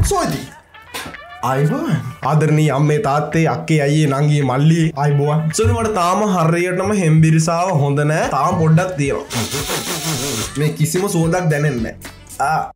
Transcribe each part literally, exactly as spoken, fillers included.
සෝදි අයිබෝන් ආදරණීය අම්මේ තාත්තේ අක්කේ අයියේ නංගී මල්ලි අයිබෝන් සෝනි මට තාම හරියටම හෙම්බිරිසාව හොඳ නැහැ තාම පොඩ්ඩක් තියෙනවා මේ කිසිම සුවඳක් දැනෙන්නේ නැහැ ආ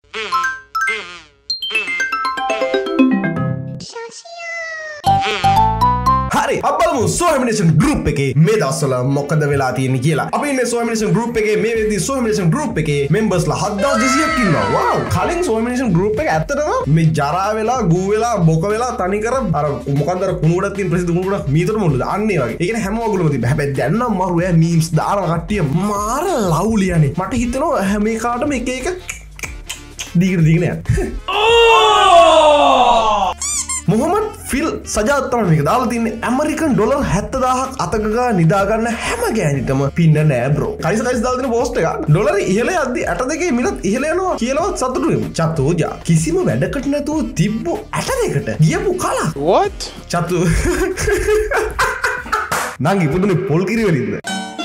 හරි අපලමු සෝහමිනේෂන් ගෲප් එකේ මේ දවස්වල මොකද වෙලා තියෙන්නේ කියලා. අපි ඉන්නේ සෝහමිනේෂන් ගෲප් එකේ මේ වෙද්දී සෝහමිනේෂන් ගෲප් එකේ මෙම්බර්ස්ලා හත් හදාස් දෙසීයක් ඉන්නවා. වව්. කලින් සෝහමිනේෂන් ගෲප් එක ඇත්තටම මේ ජරා වෙලා ගූ වෙලා බොක වෙලා තනි කර අර මොකන්ද අර කුණු ගොඩක් තියෙන ප්‍රසිද්ධ කුණු ගොඩක් මීතර මොනද අන්න ඒ වගේ. ඒ කියන්නේ හැම වගුලම තිබ්බ. හැබැයි දැන් නම් මරු ඈ මීම්ස් දාන කට්ටිය මාර ලව්ලියනේ. මට හිතෙනවා හැම එකකටම එක එක දීගෙන දීගෙන යන්න. මොහොමඩ් ෆිල් සජාත් තමයි මේක දාලා තින්නේ ඇමරිකන් ඩොලර් හැත්තෑ දාහක් අතක ගා නිදා ගන්න හැම ගෑනිටම පින්න නෑ බ්‍රෝ. කයිස කයිස දාලා තියෙන පෝස්ට් එක ඩොලර් ඉහළ යද්දි ඇට දෙකේ මිලත් ඉහළ යනවා කියලාවත් සතුටු වෙමු. චතෝජා කිසිම වැඩකට නැතුව තිබ්බු ඇට දෙකට ගියපු කලා. what? චතු නංගි පුදුනේ පොල් කිරි වලින්ද?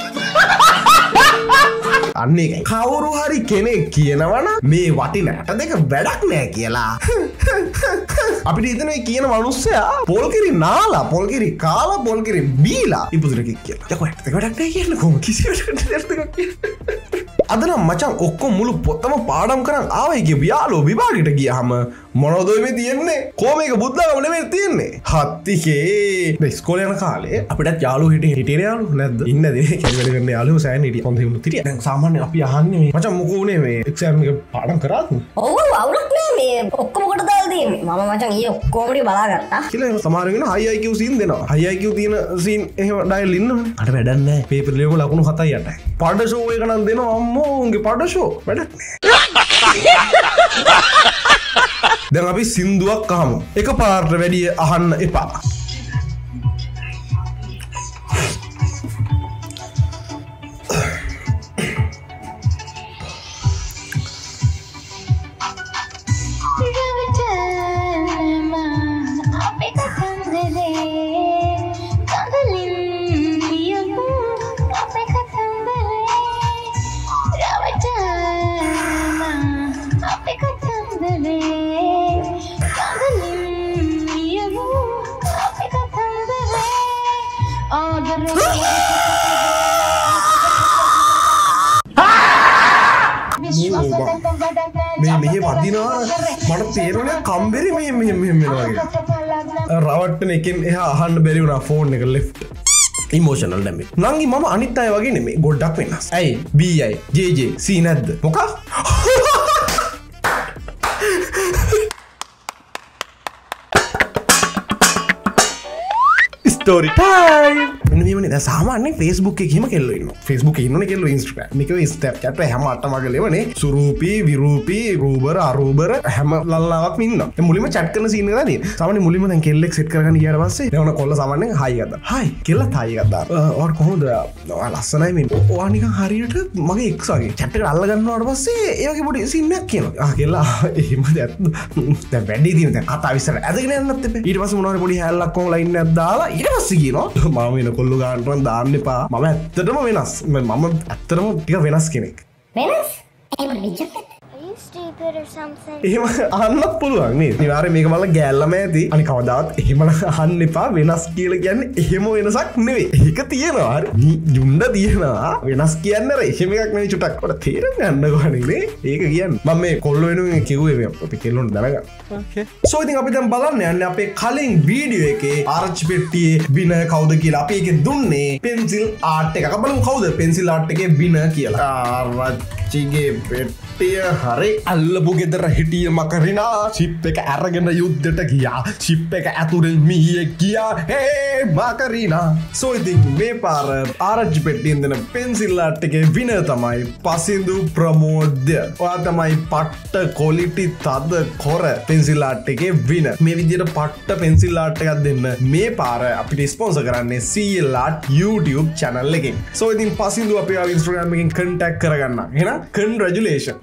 අන්නේ කවුරු හරි කෙනෙක් කියනවනම් මේ වටින ඇට දෙක වැඩක් නෑ කියලා. අපිට හිතෙනවා කියන මිනිස්සයා පොල්කිරි නාලා පොල්කිරි කාලා පොල්කිරි බීලා ඉපදුරෙක් කියලා. යකෝ ඇට දෙක වැඩක් නෑ කියන්නේ කොහොම කිසි වැඩක් නෑ කියලා. අද නම් මචං ඔක්කොම මුළු පොතම පාඩම් කරන් ආවයි කියපු යාළුවෝ විභාගෙට ගියාම මොනවද මේ තියෙන්නේ? කොහොම මේක බුද්ධාගම නෙමෙයි තියෙන්නේ. හත්තිකේ මේ ඉස්කෝලේ යන කාලේ අපිටත් යාළුවෝ හිටියේ හිටියේ යාළුවෝ නැද්ද? ඉන්නද ඒ කැලේ කරන යාළුවෝ සෑහෙන හිටියා. හොඳ හිමුත් හිටියා. දැන් සාමාන්‍යයෙන් අපි අහන්නේ මේ මචං මොකෝ උනේ මේ එක්සෑම් එක පාඩම් කරාද? ඔව් අවුලක් නෑ මේ ඔක්කොම කොට දාලා තියෙන්නේ. මම මචං ඊයේ ඔක්කොම ටික බලාගත්තා. කියලා සමහර වෙන හයි ආයි කියු සීන් දෙනවා. හයි ආයි කියු තියෙන සීන් එහෙම ඩයල් ඉන්නවනේ. අර වැඩක් නෑ. පේපර් ලියුම ලකුණු හතයි අටයි. පඩ ෂෝ එක නම් දෙනවා අම්මෝ උන්ගේ පඩ ෂෝ වැඩක් නෑ. දැන් අපි සින්දුවක් අහමු. එක පාරට වැඩි අහන්න එපා. මේ මෙහෙ වදිනවා මට තේරුණා කම්බරි මේ මෙහෙ මෙහෙ වෙනවා වගේ. රවට්ටන එකෙන් එහා අහන්න බැරි වුණා ෆෝන් එක left. emotional damage. නංගි මම අනිත් අය වගේ නෙමෙයි ගොඩක් වෙනස්. ඇයි B I J J C නැද්ද? මොකක්? story time. මෙන්න මේ වනේ දැන් සාමාන්‍යයෙන් Facebook එකේ කිම කෙල්ලෝ ඉන්නවා. Facebook එකේ ඉන්නෝනේ කෙල්ලෝ Instagram එකේ Snapchat එක හැම අටම වගේලවනේ. සුරූපී විරූපී රූබර අරූබර හැම ලල්ලාවක් ඉන්නවා. දැන් මුලින්ම chat කරන scene එක දාන්නේ. සාමාන්‍යයෙන් මුලින්ම දැන් කෙල්ලෙක් set කරගන්න ගියාට පස්සේ දැන් ඔන්න කොල්ල සාමාන්‍යයෙන් hi ගත්තා. hi කෙල්ලත් hi ගත්තා. ඔයාට කොහොමද? ඔයා ලස්සනයි මේ. ඔයා නිකන් හරියට මගේ ex වගේ. chat එකට අල්ල ගන්නවට පස්සේ ඒ වගේ පොඩි scene එකක් කියනවා. ආ කෙල්ලා එහෙමද ඇත්ත? දැන් වැඩි දින දැන් කතාව ඉස්සර ඇදගෙන යන්නත් එපේ. ඊට පස්සේ මොනවා හරි පොඩි හැල්ලක් කොහොම ලයින් එකක් දාලා ඊට පස්සේ කියනවා මම වෙන කොල්ලෝ ගන්නට දාන්න එපා. මම ඇත්තටම වෙනස්. මම ඇත්තටම ටික වෙනස් කෙනෙක්. වෙනස්? එහෙම නිජද? stupid or something. එහෙම අහන්නත් පුළුවන් නේද? අනිවාර්යයෙන් මේක බලලා ගෑල්ලම ඇති. අනික කවදාවත් එහෙම අහන්න එපා. වෙනස් කියලා කියන්නේ එහෙම වෙනසක් නෙවෙයි. ඒක තියෙනවා. හරි. යුණ්ඩ තියෙනවා. වෙනස් කියන්නේ අර එහෙම එකක් නෙවෙයි චුටක්. ඔයාලා තේරුම් ගන්නකෝ නේ. ඒක කියන්නේ. මම මේ කොල්ල වෙනුවෙන් කිව්වේ මේ අපි කෙල්ලොන්ට දැනගන්න. okay. සෝ ඉතින් අපි දැන් බලන්න යන්නේ අපේ කලින් වීඩියෝ එකේ ආරච්චි පෙට්ටියේ විනර් කවුද කියලා. අපි ඒකේ දුන්නේ පෙන්සිල් ආර්ට් එකක්. අපි බලමු කවුද පෙන්සිල් ආර්ට් එකේ විනර් කියලා. ආරච්චිගේ පෙට්ටිය හරි අල්ලපු ගෙදර හිටිය මකරිනා ෂිප් එක අරගෙන යුද්ධයට ගියා. ෂිප් එක ඇතුලෙන් මීයෙක් ගියා. හේ මකරිනා. සෝ ඉතින් මේ පාර ආරච්චි පෙට්ටියෙන් දෙන පෙන්සිල් ආර්ට් එකේ විනර් තමයි පසින්දු ප්‍රමෝද්. ඔයා තමයි පට්ට ක්වොලිටි තද කොර පෙන්සිල් ආර්ට් එකේ විනර්. මේ විදිහට පට්ට පෙන්සිල් ආර්ට් එකක් දෙන්න මේ පාර අපිට ස්පොන්සර් කරන්නේ C L Art YouTube channel එකෙන්. සෝ ඉතින් පසින්දු අපේ Instagram එකෙන් contact කරගන්න. එහෙනම් congratulations.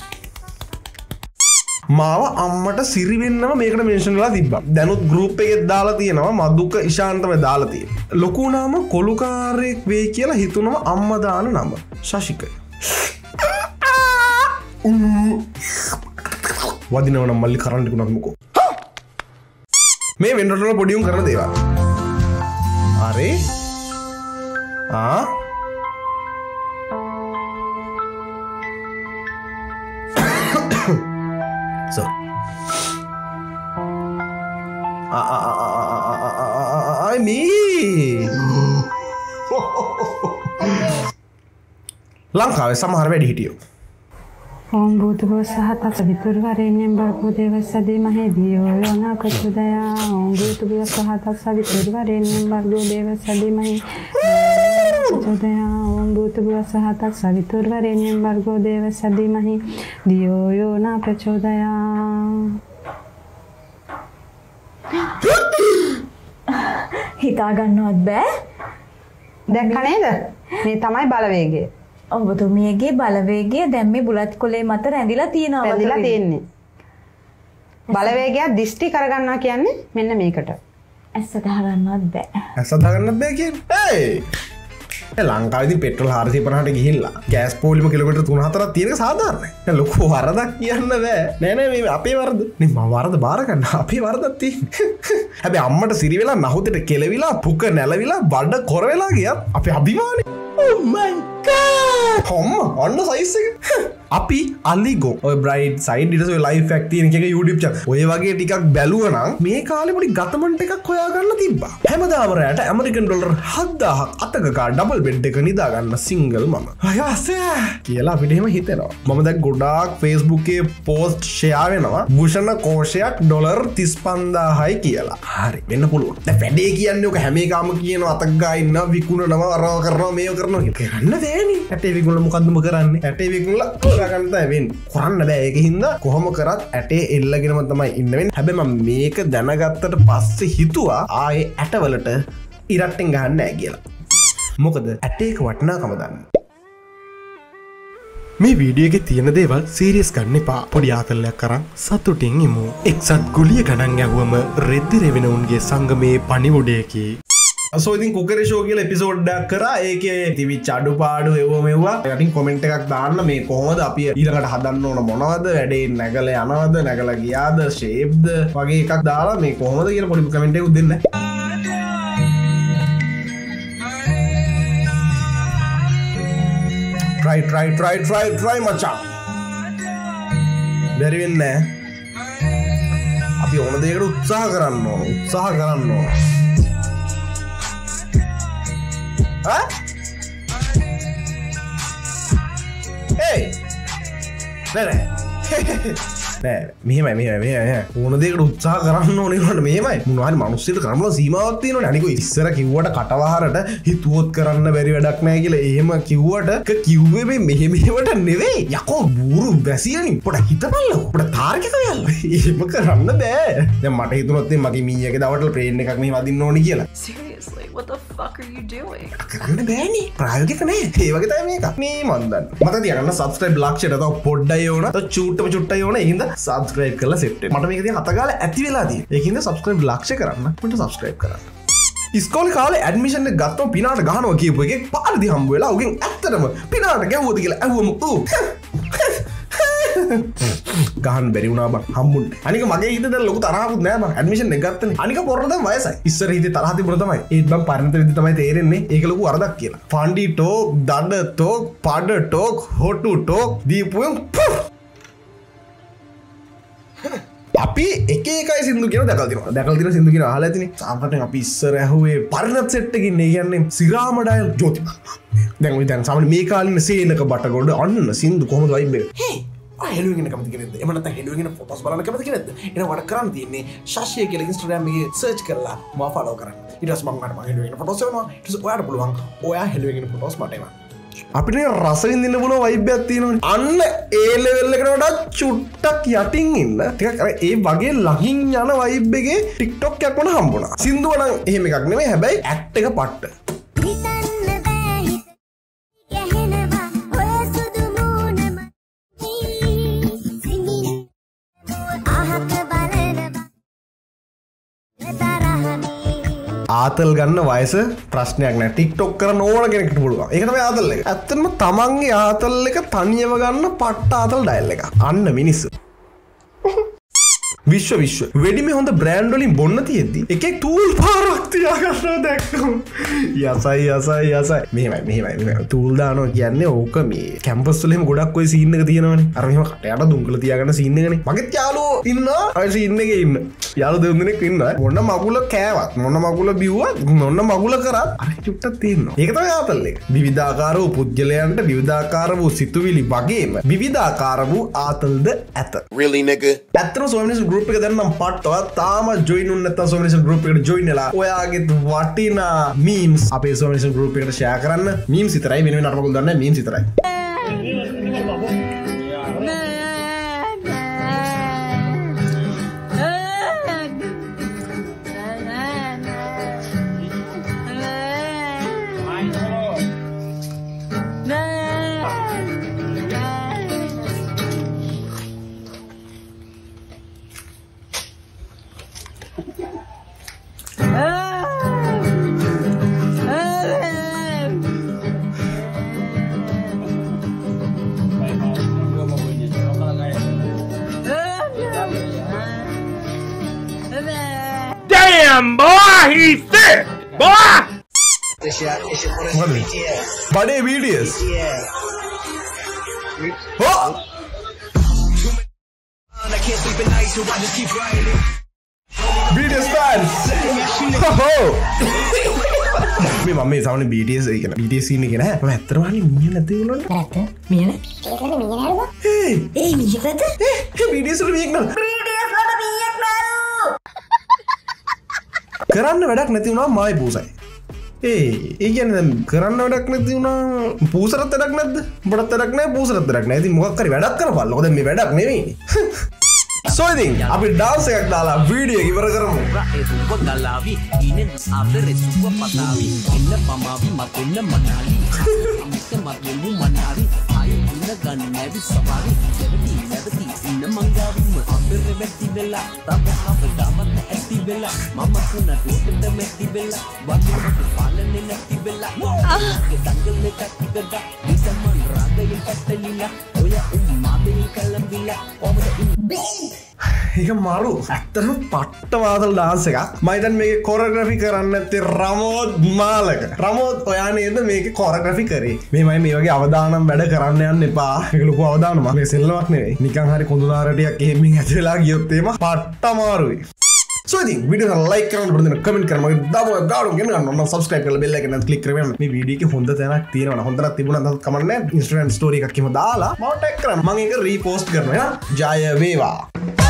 මාව අම්මට සිරි වෙන්නම මේකට මෙන්ෂන් වෙලා තිබ්බා. දැනුත් ගෲප් එකේ දාලා තියෙනවා මදුක ඉෂාන්තම දාලා තියෙනවා. ලොකු නාම කොලුකාරයෙක් වෙයි කියලා හිතුනම අම්මා දාන නම Shashika. වදිනව නම් මල්ලි කරන්න තිබුණත් මොකෝ. මේ වෙන්ඩොට වල පොඩි උන් කරන දේවල්. හරි. ආ sorry. I mean ලංකාවේ සමහර වැඩි හිටියෝ ඕම් භූතභව සහතස විතුර්වරේණ්‍යම් බර්ගෝ දේවස්සදී මහේදියෝ යෝනා ප්‍රචෝදයා ඕම් භූතභව සහතස විතුර්වරේණ්‍යම් බර්ගෝ දේවස්සදී මහේ ප්‍රචෝදයා ඕම් භූතභව සහතස විතුර්වරේණ්‍යම් බර්ගෝ දේවස්සදී මහේ දියෝ යෝනා ප්‍රචෝදයා හිතා ගන්නවත් බෑ. දැක්ක නේද? මේ තමයි බලවේගය. ඔබතුමියගේ බලවේගය දැන් මේ බුලත් කොලේ මත රැඳිලා තියෙනවා. රැඳිලා තියෙන්නේ. බලවේගය දිෂ්ටි කරගන්නවා කියන්නේ මෙන්න මේකට. ඇස් අදහගන්නවත් බෑ. ඇස් අදහගන්නත් බෑ කියන්නේ. ඒ ලංකාවේදී පෙට්‍රල් හාරසිය පනහට ගිහිල්ලා ගෑස් පොලිම කිලෝමීටර් තුන හතරක් තියෙන එක සාධාරණයි. දැන් ලොකු වරදක් කියන්න බෑ. නෑ නෑ මේ අපේ වරද. නේ මම වරද බාර ගන්න. අපේ වරදක් තියෙන්නේ. හැබැයි අම්මට සිරි වෙලා නහුතට කෙලවිලා පුක නැලවිලා බඩ කොර වෙලා ගියත් අපේ අභිමානේ. Oh my god. හොම් අන්න සයිස් එක. අපි අලිගෝ ඔය බ්‍රයිට් සයිඩ් ඊට පස්සේ ලයිෆ් ෆැක්ට් තියෙන එක YouTube channel. ඔය වගේ ටිකක් බැලුවා නම් මේ කාලේ පොඩි ගතමන්ට් එකක් හොයාගන්න තිබ්බා. හැමදාම රැට ඇමරිකන් ඩොලර් හත් දහසක් අතක ගා ඩබල් බෙඩ් එක නිදා ගන්න සිංගල් මම. අයස කියලා අපිට එහෙම හිතෙනවා. මම දැන් ගොඩාක් Facebook එකේ පෝස්ට් ෂෙයා වෙනවා. භූෂණ කෝෂයක් ඩොලර් තිස් පන්දාහයි කියලා. හරි වෙන්න පුළුවන්. දැන් වැඩේ කියන්නේ ඔක හැම එකම කියනවා අතක ගා ඉන්නවා විකුණනවා අරව කරනවා මේව කරනවා කියලා. කරන්න දෙන්නේ. ඇටේ විකුණලා මොකද්ද මො කරන්නේ? ඇටේ විකුණලා කරගන්න තමයි වෙන්නේ. කරන්න බෑ ඒක හින්දා කොහොම කරත් ඇටේ එල්ලගෙනම තමයි ඉන්න වෙන්නේ. හැබැයි මම මේක දැනගත්තට පස්සේ හිතුවා ආයේ ඇටවලට ඉරට්ටෙන් ගහන්න නෑ කියලා. මොකද ඇටේක වටිනාකම දන්න. මේ වීඩියෝ එකේ තියෙන දේවල් සීරියස් ගන්න එපා. පොඩි ආතල්ලයක් අරන් සතුටින් ඉමු. එක්සත් ගුලිය ගණන් යවුවම රෙද්ද රෙවෙන උන්ගේ සංගමේ පණිවුඩයකි. So ඉතින් කුකරි ෂෝ කියලා එපිසෝඩ් එකක් කරා. ඒකේ තිබිච්ච අඩුපාඩු ඒව මෙව්වා. යටින් කමෙන්ට් එකක් දාන්න මේ කොහොමද අපි ඊළඟට හදන්න ඕන මොනවද වැඩේ නැගලා යනවද නැගලා ගියාද ෂේප්ද වගේ එකක් දාලා මේ කොහොමද කියලා පොඩි කමෙන්ට් එකක් දෙන්න. try try try try try මචං. බැරි වෙන්නේ නැහැ. අපි ඕන දෙයකට උත්සාහ කරන්න ඕන. උත්සාහ කරන්න ඕන. Huh? Hey! නෑ නෑ මෙහෙමයි මෙහෙමයි මෙහෙමයි ඕන දෙයකට උත්සාහ කරන්න ඕනේ නේද මෙහෙමයි මොනවා හරි මිනිස්සුන්ට කරන්න සීමාවක් තියෙනවනේ අනික ඉස්සර කිව්වට කටවහරට හිතුවොත් කරන්න බැරි වැඩක් නැහැ කියලා එහෙම කිව්වට කිව්වේ මේ මෙහෙ මෙහෙවට නෙවෙයි යකෝ බూరు වැසියනි පොඩ හිතපල්ලෝ පොඩ තාර්කික වෙයල්ලා එහෙම කරන්න බෑ දැන් මට හිතුනොත් මගේ මීයගේ දවටල ප්ලේන් එකක් මෙහෙම අදින්න ඕනේ කියලා Seriously, what the fuck are you doing? කරන්න බෑනේ ප්‍රායෝගික නෑ ඒ වගේ තමයි මේක මේ මන් දන්න මට තියන්න subscribe ලක්ෂයට තව පොඩ්ඩයි ඕන තව චූට්ටම චුට්ටයි ඕන ඒ හින්දා subscribe කරලා set වෙන්න මට මේක තියන් හත ගාලා ඇති වෙලා තියෙන්නේ ඒක හින්දා subscribe ලක්ෂය කරන්න මට subscribe කරන්න ඉස්කෝලේ කාලේ ඇඩ්මිෂන් එක ගත්තම පිනාට ගහනවා කියපු එකේ පාරදී හම්බ වෙලා උගෙන් ඇත්තටම පිනාට ගැව්වද කියලා ඇහුවම ඌ ගහන්න බැරි වුණා බං හම්බුන්නේ අනික මගේ හිතේ දැන් ලොකු තරහකුත් නෑ බං ඇඩ්මිෂන් එක ගත්තනේ අනික පොරට දැන් වයසයි ඉස්සර හිතේ තරහ තිබුණ තමයි ඒත් බං පරිණත විදි තමයි තේරෙන්නේ ඒක ලොකු වරදක් කියලා ෆන්ඩි ටෝක් දඩ ටෝක් පඩ ටෝක් හොටු ටෝක් දීපුවෙන් අපි එක එකයි සින්දු කියන දැකලා තියෙනවා දැකලා තියෙන සින්දු කියන අහලා ඇතිනේ සාමාන්‍යයෙන් අපි ඉස්සර ඇහුවේ පරිණත සෙට් එකකින් නේ කියන්නේ සිරාමඩයල් ජෝති දැන් ඔය දැන් සාමාන්‍ය මේ කාලින සේනක බටගොඩ අන්න සින්දු කොහොමද වයිබ් එක හේ ආ හෙළුවෙන් කැමති කෙනෙක්ද එහෙම නැත්නම් හෙළුවෙන් ෆොටෝස් බලන්න කැමති කෙනෙක්ද එහෙනම් වඩ කරන්න තියෙන්නේ ShaShiya කියලා Instagram එකේ සර්ච් කරලා මාව ෆලෝ කරන්න ඊට පස්සේ මම ගන්න මම හෙළුවෙන් ෆොටෝස් එවනවා ඊට පස්සේ ඔයාලට පුළුවන් ඔයා හෙළුවෙන් ෆොටෝස් මට එවන්න අපිට රස විඳින්න පුළුවන් වයිබ් එකක් තියෙනවනේ අන්න ඒ ලෙවල් එකට වඩා චුට්ටක් යටින් ඉන්න ටිකක් අර ඒ වගේ ළඟින් යන වයිබ් එකේ TikTok එකක් වුණා හම්බුණා සින්දුව නම් එහෙම එකක් නෙමෙයි හැබැයි ඇක්ට් එක පට්ට ආතල් ගන්න වයස ප්‍රශ්නයක් නෑ TikTok කරන්න ඕන කෙනෙක්ට පුළුවන්. ඒක තමයි ආතල් එක. ඇත්තටම තමන්ගේ ආතල් එක තනියම ගන්න පට්ට ආතල් ඩයල් එක. අන්න මිනිස්සු. විශ්ව විශ්ව වෙඩිමේ හොඳ බ්‍රෑන්ඩ් වලින් බොන්න තියෙද්දි එකෙක් ටූල් පාරක් තියාගන්නවා දැක්කම යසයි යසයි යසයි මෙහෙමයි මෙහෙමයි මෙහෙමයි ටූල් දානවා කියන්නේ ඕක මේ කැම්පස් වල එහෙම ගොඩක් ඔය සීන් එක තියෙනවනේ අර මෙහෙම කටයට දුම්කල තියාගන්න සීන් එකනේ මගෙත් යාළුවෝ ඉන්නවා ඔය සීන් එකේ ඉන්න යාළුවෝ දෙතුන් දෙනෙක් ඉන්නවා මොන මගුල කෑවත් මොන මගුල බිව්වත් මොන මගුල කරත් අර චුට්ටක් තියෙනවා ඒක තමයි ආතල් එක විවිධාකාර වූ පුද්ගලයන්ට විවිධාකාර වූ සිතුවිලි වගේම විවිධාකාර වූ ආතල්ද ඇත Really nigga ඇත්තම සෝමිනිස් ගෲප් එක දැන් නම් පට්ටව තාම ජොයින් උන් නැත්නම් සෝමිනිස් ගෲප් එකට ජොයින් වෙලා ඔයාගේ වටිනා මීම්ස් අපේ සෝමිනිස් ගෲප් එකට ෂෙයා කරන්න මීම්ස් විතරයි වෙන වෙන අරමුණක් දාන්න මීම්ස් විතරයි Damn, boy, he's sick, boy. बड़े वीडियोस वीडियोस फैंस මේ මම මේ සාමාන්‍ය B T S කියන B T S සීන් එක නෑ මම ඇත්තටම අහන්නේ මීය නැති වුණා නැත්ත මීයන ඒකද මීයන හරි ඒ ඒ මීයකද ඒ B T S වල මීයක් නෑ B T S වලට මීයක් නෑලු කරන්න වැඩක් නැති වුණා මායි පූසයි ඒ ඒ කියන්නේ දැන් කරන්න වැඩක් නැති වුණා පූසරත් වැඩක් නැද්ද උඹටත් වැඩක් නෑ පූසරත් වැඩක් නෑ ඉතින් මොකක් හරි වැඩක් කරපල්ල මොකද මේ වැඩක් නෙවෙයිනේ So ඉතින් අපි ඩාන්ස් එකක් දාලා වීඩියෝ එක ඉවර කරමු එරුව ගලාවි ඉනෙන් ආදරේ සුව පතාවි ඉන්න පමාවි මතෙන්න මනාලි අමිත මගෙමු මනාලි ආය ඉන්න ගන්න නැවි සවාරි දෙවි නැවති ඉන්න මංගාවිම අබරේ වැටි වෙලා තබහව දාමත් ඇති වෙලා මම කුණ ටොටට මෙටි වෙලා වදිනට පාලනේ නැති වෙලා ඒ දඟලේ කටිකඩ විසමන් රාගයෙන් පැටලිලා ඔය උම්මාදේ කලම්බිලා කොමද ඒක මරු ඇත්තටම පට්ට වාදල් ඩාන්ස් එකක් මම දැන් මේකේ කොරියෝග්‍රැෆි කරන්න නැත්තේ රමෝද් මාලක රමෝද් ඔයා නේද මේකේ කොරියෝග්‍රැෆි කරේ මේමයි මේ වගේ අවදානම් වැඩ කරන්න යන්න එපා මේක ලොකු අවදානමක් මේ සෙල්ලමක් නෙවෙයි නිකන් හරි කොඳුනාරටියක් එහෙමින් ඇදලා ගියොත් එහෙම පට්ට මාරුයි So ඉතින් වීඩියෝ එක ලයික් කරන්න බඩන කමෙන්ට් කරන්න මගේ දාපුවා ගාඩු ගෙන ගන්න ඕන සබ්ස්ක්‍රයිබ් කරලා බෙල් එකෙන් ක්ලික් කරගෙන මේ වීඩියෝ එකේ හොඳ තැනක් තියෙනවා හොඳට තිබුණා නම් කමන්න නැහැ Instagram story එකක් එහෙම දාලා මම ටැග් කරන්න මම ඒක රීපෝස්ට් කරනවා එහෙනම් ජය වේවා